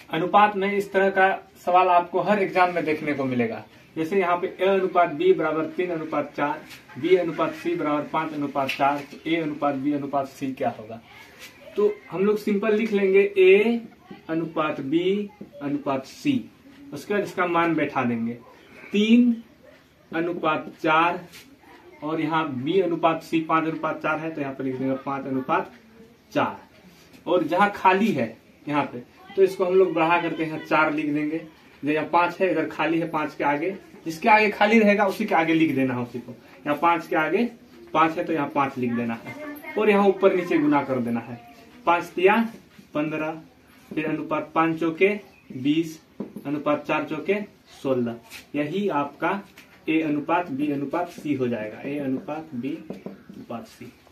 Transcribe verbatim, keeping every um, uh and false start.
अनुपात में इस तरह का सवाल आपको हर एग्जाम में देखने को मिलेगा। जैसे यहाँ पे ए अनुपात बी बराबर तीन अनुपात चार, बी अनुपात सी बराबर पांच अनुपात चार, तो ए अनुपात बी अनुपात सी क्या होगा। तो हम लोग सिंपल लिख लेंगे ए अनुपात बी अनुपात सी, उसके बाद इसका मान बैठा देंगे तीन अनुपात चार, और यहाँ बी अनुपात सी पांच अनुपात चार है तो यहाँ पे लिख देंगे पांच अनुपात चार, और जहाँ खाली है यहाँ पे तो इसको हम लोग बढ़ा करके यहाँ चार लिख देंगे। यहाँ पांच है, इधर खाली है पांच के आगे, जिसके आगे खाली रहेगा उसी के आगे लिख देना है उसी को। यहाँ पांच के आगे पांच है तो यहाँ पांच लिख देना है, और यहाँ ऊपर नीचे गुना कर देना है। पांच तिया पंद्रह, फिर अनुपात पांच चौके बीस, अनुपात चार चौके सोलह। यही आपका ए अनुपात बी अनुपात सी हो जाएगा, ए अनुपात बी अनुपात सी।